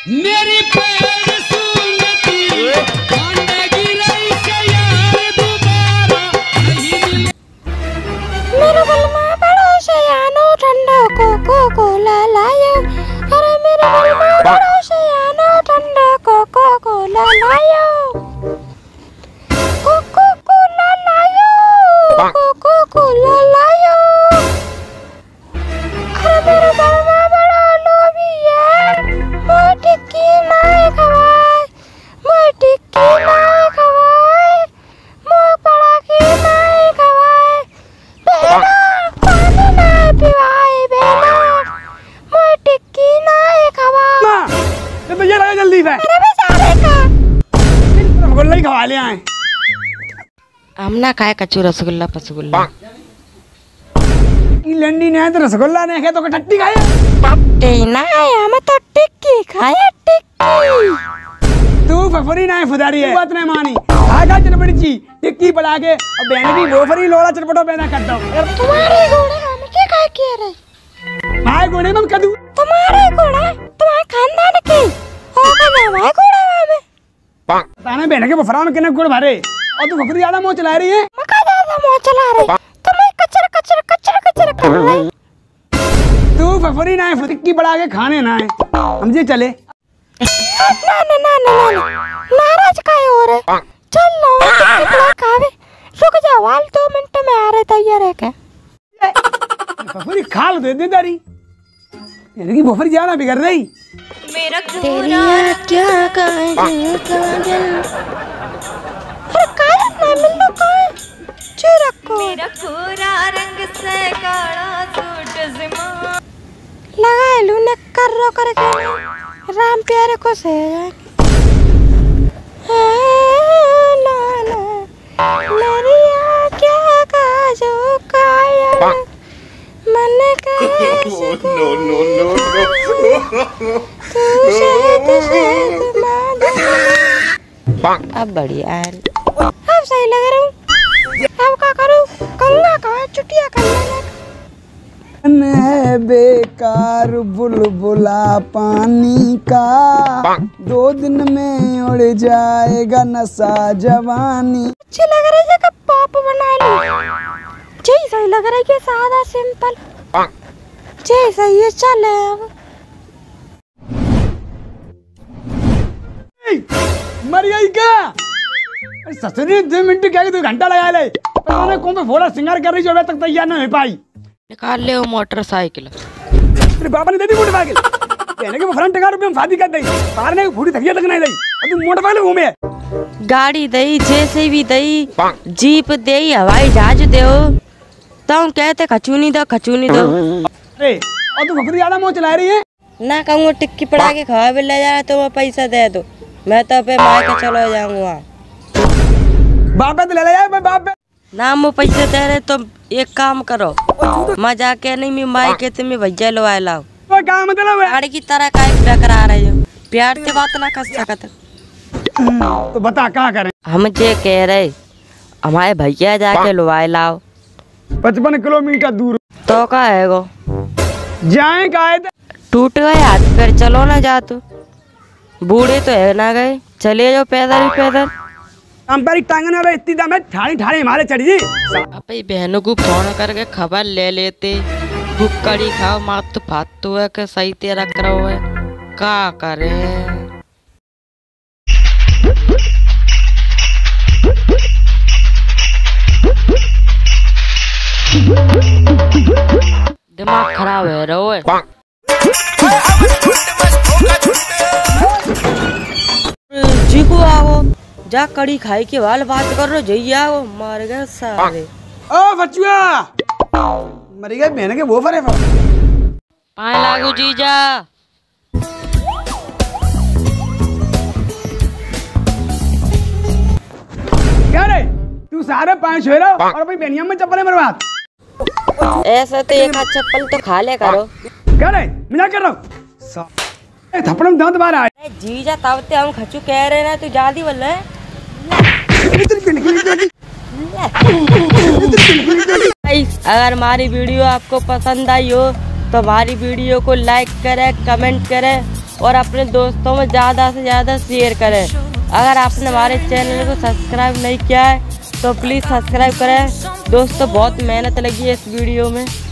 मेरी पैर सुनती गिरई से यार दोबारा नहीं मिले। मेरे बलमा बड़ो सयानो ठंडा कोको कोला लायो। अरे मेरे बलमा बड़ो सयानो ठंडा कोको कोला लायो। कोको कोला लायो। कोको कोला लायो। अरे मेरे बलमा बड़ो लोभी है। मोर टिक्की नाय खवाए। मोर टिक्की नाय खवाए। मोर पड़ाकी नाय खवाए। बेना पानी नाय पिवाए। बेना मोर टिक्की नाय खवाए। ये तो ये लगा जल्दी से मेरे बेचारे का रसगुल्ला ही खवा ले आए। हम ना खाए कच्चू रसगुल्ला पसगुल्ला। की लंडी ने तो रसगुल्ला ने खाया तो टट्टी खाया। टट्टी नाय हम तो टिक्की खाए। टिक्की तू फफरी ना फुदारी है बात नहीं मानी। आगा चटपटी ची टिक्की पड़ा के और बहन की गोफरी लोला चटपटो पैदा कर दो। तुम्हारे घोड़े हम क्या खा के रहे। माय गोड़े में कदू तुम्हारे घोड़ा तुम्हारे खानदान की होगा ना हमारे घोड़ा में। ताने बहन के बफरा में कितने गुड़ भरे और तू फफरी ज्यादा मोह चला रही है। मका ज्यादा मोह चला रही। तुम्हें कचर कचर कचर कचर कर रही। तू फफरी ना है टिक्की पड़ा के खाने ना है समझे चले। ना ना ना ना ना नाराज काहे हो रहे। चल लो टिक्की पड़ा खावे। रुक जा वाल 2 मिनट में आ रहे तैयार है क्या। फफरी खाल दे दे दारी इनकी बफरी ज्यादा बिगड़ रही। तेरी क्या काजल काजल। अरे काजल ना मिलो काहे चिरको। मेरा पूरा रंग से काला सूट जिमा लगा लू ने कर रो करके राम प्यारे को से ना ना मेरी क्या काजो कायल मन कैसे नो नो नो तू शहद शहद माधुरी। अब बढ़िया है। अब सही लग रहा हूँ। अब क्या करूँ कंगा का चुटिया कर लेना। है बेकार बुलबुला पानी का 2 दिन में उड़ जाएगा नशा जवानी। अच्छी लग रही है कि पॉप बना लो। जी सही लग रही है सादा सिंपल। जी सही है चले अब। मर गई क्या ससुरी 2 मिनट क्या 2 घंटा लगा ले उन्होंने कौन पे फोड़ा सिंगार कर रही जो अभी तक तैयार नहीं हो पाई। निकाल ले वो मोटरसाइकिल। तेरे बाबा ने दे दी मोटरसाइकिल कहने के फ्रंट कार रुपये हम शादी कर दी बाहर ने फूटी थकिया तक नहीं दी और तू मोटरसाइकिल घूमे। गाड़ी दई जैसे भी दई जीप दई हवाई जहाज दो तुम कहते खचूनी दो खचूनी दो। अरे और तू फफरी ज्यादा मोह चला रही है। ना कहूँ टिक्की पड़ा के खवा भी ले जा तो पैसा दे दो मैं तो पे मार के चलो जाऊंगा। बाप पे तो ले जाए बाप पे ना वो पैसे दे रहे तो एक काम करो मैं जाके नहीं मैं माई के तुम्हें भैया लो आए लाओ। क्या मतलब है गाड़ी की तरह का टकरा रही हो प्यार से बात ना कर सकते। तो बता क्या करें। हम जे कह रहे हमारे भैया जाके लो आए लाओ 55 किलोमीटर दूर तो का है गो जाए का टूट गए हाथ पैर चलो ना जा तू बूढ़े तो है ना गए चले जाओ पैदल ही पैदल। हम पर टांगने वाले इतनी दम है ठाड़ी ठाड़ी हमारे चढ़ जी। अपनी बहनों को फोन करके खबर ले लेते भूख कड़ी खाओ मात फातू है कि सही तेरा करो है क्या करे। दिमाग खराब है रो है। जी को आओ जा कड़ी खाई के वाल बात कर रो जइया वो मार गए सारे। ओ बचुआ मरी गए बहन के वो फरे पाए लागू जीजा। क्या रे तू सारे 5 छोरा और भाई बेनियम में चप्पल मरवात। ऐसा तो एक हाथ चप्पल तो खा ले करो। क्या रे मजाक कर रहा हूँ थप्पड़ में दांत बाहर आए। जीजा तब ते हम खचू कह रहे ना तू जल्दी बोल रहे। अगर हमारी वीडियो आपको पसंद आई हो तो हमारी वीडियो को लाइक करें कमेंट करें और अपने दोस्तों में ज़्यादा से ज़्यादा शेयर करें। अगर आपने हमारे चैनल को सब्सक्राइब नहीं किया है तो प्लीज़ सब्सक्राइब करें। दोस्तों बहुत मेहनत लगी है इस वीडियो में।